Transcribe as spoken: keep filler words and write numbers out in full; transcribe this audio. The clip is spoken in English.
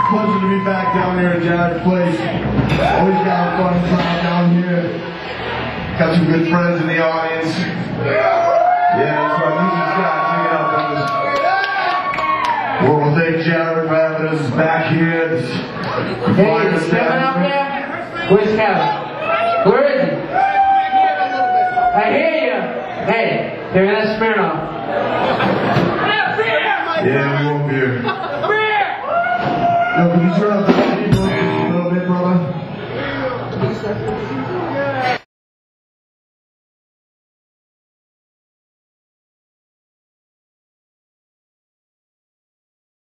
Pleasure to be back down here at Jared's place. Always got a fun time down here. Got some good friends in the audience. Yeah, that's right. Music's got to well, we'll thank Jared for having us back here. Hey, is Kevin up there? Where's Kevin? Where is he? I hear you. Hey, they're in Smirnoff. Yeah.